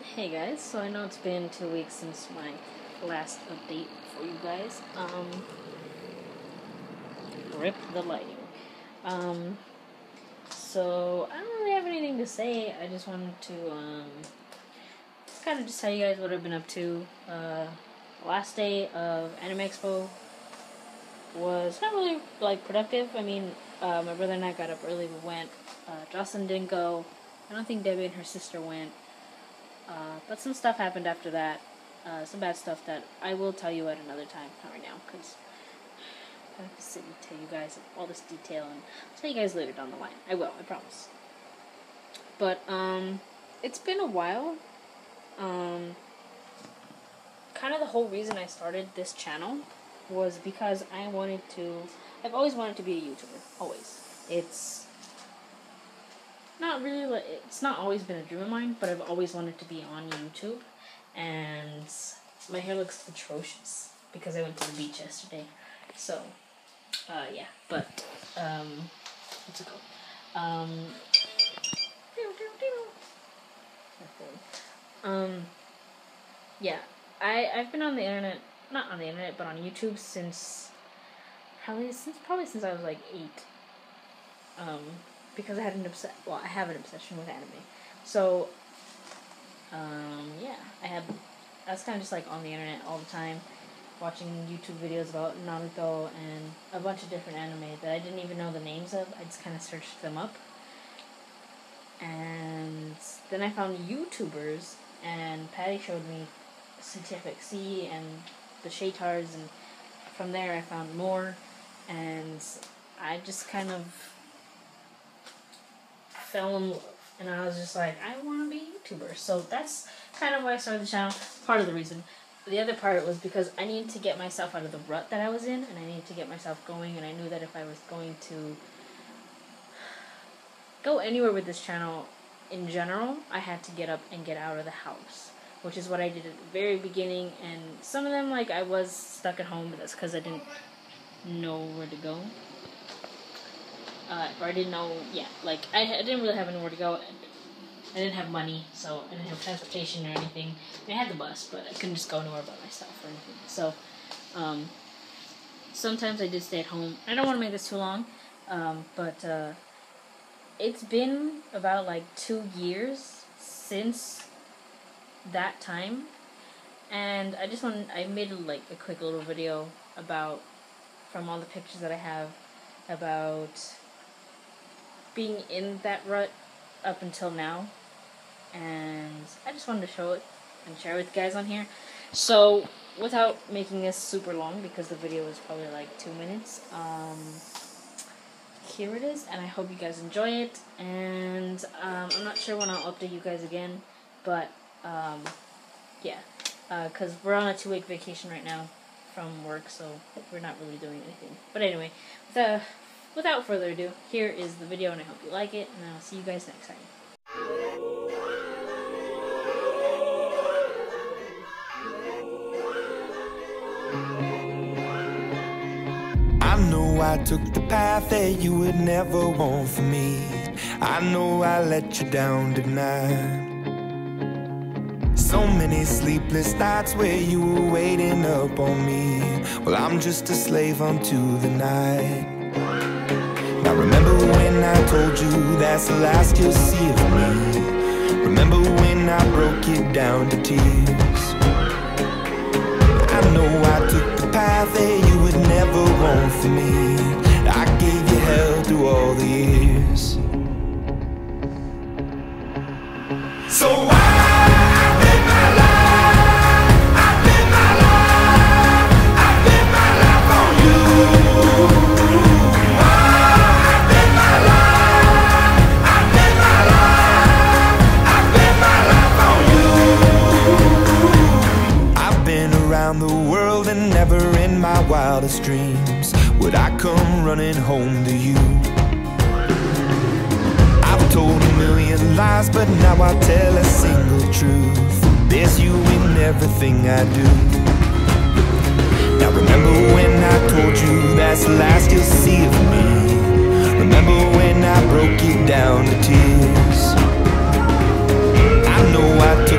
Hey guys, so I know it's been 2 weeks since my last update for you guys. Rip the lighting. So I don't really have anything to say. I just wanted to kind of just tell you guys what I've been up to. Last day of Anime Expo was not really productive. I mean, my brother and I got up early. We went. Jocelyn didn't go. I don't think Debbie and her sister went. But some stuff happened after that. Some bad stuff that I will tell you at another time, not right now, because I have to sit and tell you guys all this detail, and I'll tell you guys later down the line. I will, I promise. But, it's been a while. Kind of the whole reason I started this channel was because I've always wanted to be a YouTuber, always. It's not always been a dream of mine, but I've always wanted to be on YouTube. And my hair looks atrocious because I went to the beach yesterday. So, yeah, but, what's it called? Yeah, I've been on the internet, not on the internet, but on YouTube since probably since I was like 8. Because I have an obsession with anime. So, yeah, I was kind of just like on the internet all the time, watching YouTube videos about Naruto and a bunch of different anime that I didn't even know the names of. I just kind of searched them up. And then I found YouTubers, and Patty showed me Scientific C and the Shaytars, and from there I found more, and I just kind of fell in love, and I was just like, I want to be a YouTuber. So that's kind of why I started the channel. Part of the reason. The other part was because I needed to get myself out of the rut that I was in, and I needed to get myself going, and I knew that if I was going to go anywhere with this channel in general, I had to get up and get out of the house, which is what I did at the very beginning. And some of them, like, I was stuck at home, but that's because I didn't know where to go. Or I didn't know, yeah, like, I didn't really have anywhere to go. I didn't have money, so I didn't have transportation or anything. I had the bus, but I couldn't just go anywhere by myself or anything. So, sometimes I did stay at home. I don't want to make this too long, but it's been about, 2 years since that time, and I made, a quick little video from all the pictures that I have, about being in that rut up until now, and I just wanted to show it and share it with you guys on here. So, without making this super long, because the video is probably 2 minutes, here it is, and I hope you guys enjoy it. And I'm not sure when I'll update you guys again, but yeah, because we're on a 2-week vacation right now from work, so we're not really doing anything. But anyway, without further ado, here is the video, and I hope you like it, and I'll see you guys next time. I know I took the path that you would never want for me. I know I let you down tonight. So many sleepless nights where you were waiting up on me. Well, I'm just a slave unto the night. Now remember when I told you that's the last you'll see of me. Remember when I broke it down to tears. I know I took the path that you would never want for me. I gave you hell through all the years. So I live my life, I live my life, I live my life on you. I live my life, I live my life, I live my life on you. I've been around the world, and never in my wildest dreams would I come running home to you. I've told a million lies, but now I tell a single truth. There's you in everything I do. Now remember when I told you that's the last you'll see of me. Remember when I broke it down to tears. I know I took